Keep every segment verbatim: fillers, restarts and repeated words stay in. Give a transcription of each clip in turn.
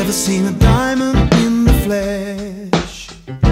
never seen a diamond in the flesh.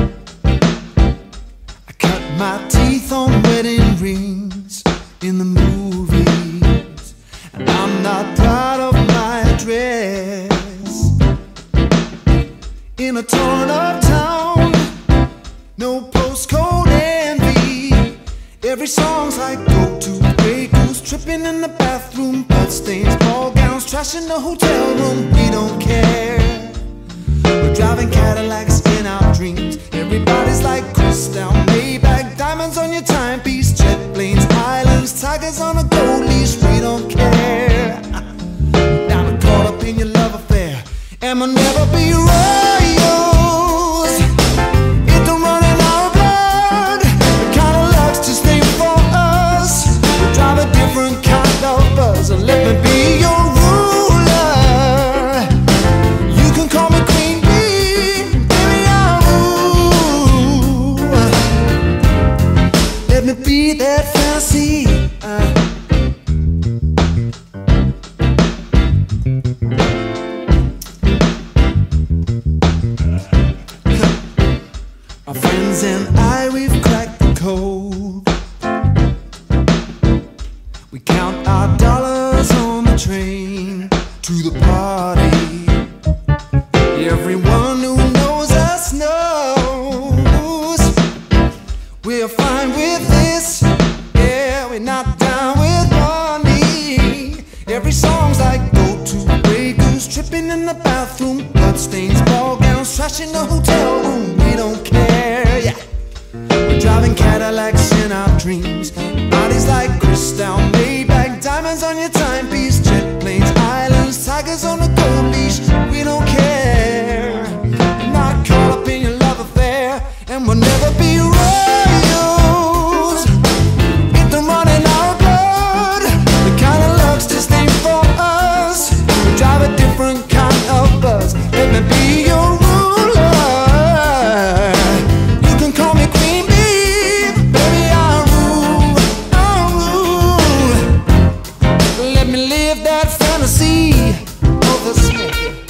I cut my teeth on wedding rings in the movies, and I'm not proud of my dress. In a torn up town, no postcode envy. Every song's like go to Grey Goose, tripping in the bathroom, bloodstains, ball gowns, trash in the hotel room. We don't care. We're driving Cadillacs in our dreams. Everybody's like crystal, Maybach, diamonds on your timepiece, jet planes, islands, tigers on a gold leash. We don't care. Now we're caught up in your love affair, and we'll never be royals. It don't run in our blood. The kind of love's just ain't for us. We drive a different kind of buzz, and let me be your ruler. You can call me Queen Bee, baby, I'll rule. Let me be that fantasy. uh. My friends and I, we've cracked the code. We count our dollars on the train to the party. Everyone who knows us knows we're fine with this. Yeah, we're not down with money. Every song's like go to Grey Goose, tripping in the bathroom, bloodstains, ball gowns, trash in the hotel room. We don't care. Yeah, we're driving Cadillacs in our dreams. Bodies like crystal, Maybach, diamonds on your timepiece, jet planes, islands, tigers on a gold leash. We don't care. We're not caught up in your love affair, and we'll never be royals. It don't run in our blood. The kind of love's just ain't for us. We drive a different kind of buzz. Let me be your ruler. You can call me Queen Bee, baby, I'll rule, I'll rule. Let me live that fantasy of the smoke.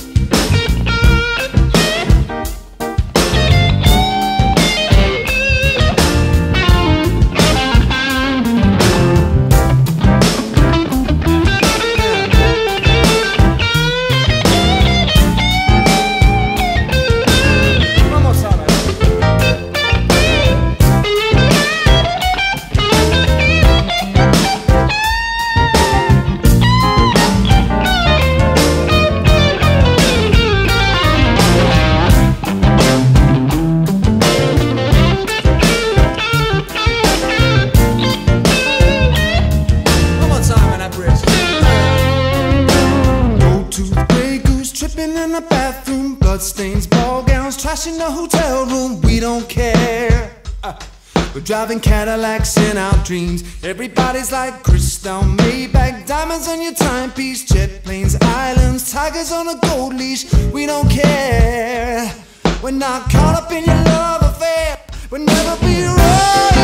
In the bathroom, bloodstains, ball gowns, trash in the hotel room. We don't care. uh, We're driving Cadillacs in our dreams. Everybody's like crystal, Maybach, diamonds on your timepiece, jet planes, islands, tigers on a gold leash. We don't care. We're not caught up in your love affair. We'll never be right.